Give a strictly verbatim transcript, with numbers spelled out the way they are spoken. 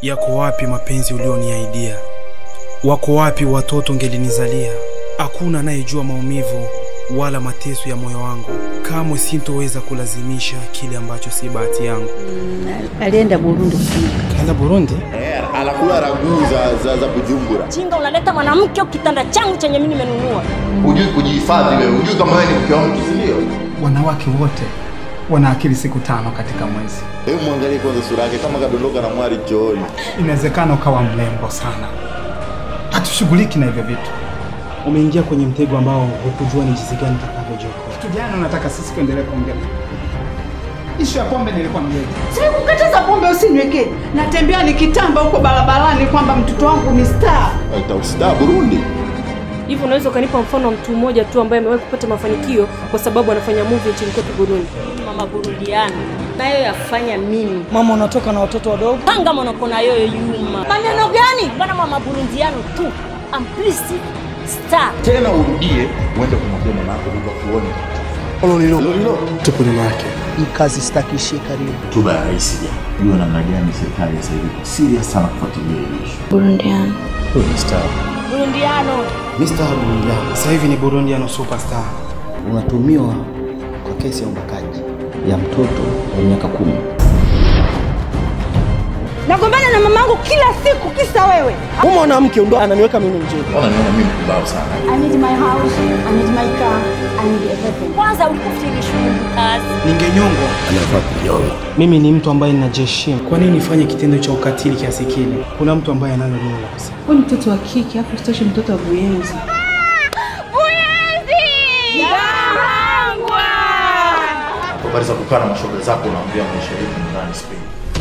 Yako wapi mapenzi ulioniahidia? Wako wapi watoto ngelinizalia? Hakuna anayejua maumivu wala mateso ya moyo wangu. Kamwe sintoweza kulazimisha kile ambacho si bahati yangu. Mm, alienda Burundi kufika. Kaenda Burundi? Eh, anakula ragu za za, za Bujumbura. Chinga unaleta mwanamke kitanda changu chenye mimi nimenunua. Hujui kujihifadhi wewe, hujui kama wewe ni mke wa mtu, si ndio? Wanawake wote wana akili siku tano katika mwezi. Hebu muangalie kwanza sura yake kama kadondoka na mwari chooni. Inawezekana ukawa mlembo sana. Hatushughuliki na hivyo vitu. Umeingia kwenye mtego ambao hukujua ni jinsi gani utakavyojokoa. Kijana unataka sisi kuendelea kuongea. Ishu ya pombe nilikuwa mlevi. Sasa kukataza pombe usinyweke. Natembea nikitamba huko barabarani kwamba mtoto wangu ni star. Aita star Burundi. Hivi unaweza ukanipa mfano wa mtu mmoja tu ambaye amewahi kupata mafanikio kwa sababu anafanya movie nchini kwetu Burundi? Mama Burundiano. Nayo yafanya mimi. Mama unatoka na watoto wadogo? Panga monoko na yoyo yuma. Maneno gani? Bana Mama Burundiano tu. Amplisi star. Tena urudie uende kumwambia mama yako ndio kuone. Ololilo. Ololilo. Tupo nyuma yake. Hii kazi stakishie karibu. Tuba ya rais ya. Hiyo namna gani serikali sasa hivi serious sana kufuatilia hili issue. Burundiano. Huyu star. Burundiano. mister Burundiano. Sasa hivi ni Burundiano superstar. Unatumiwa kwa kesi ya ubakaji ya mtoto wa miaka kumi. Nagombana na mamangu kila siku kisa wewe. Huyu mwanamke ndo ananiweka mimi mjinga. Wananiona mimi mbaya sana. I need my house, I need my car, I need everything. Kwanza ulikufikiri shughuli kazi. Ningenyongwa. Anafaa kunyongwa. Mimi ni mtu ambaye ninajiheshimu. Kwa nini nifanye kitendo cha ukatili kiasi kile? Kuna mtu ambaye analo neno la kusema. Wewe ni mtoto wa kike, hapo sitoshe mtoto wa Buyenzi. Buyenzi! Yahangwa! Habari za kukaa na mashoga zako unaambia maisha yetu ndani Spain.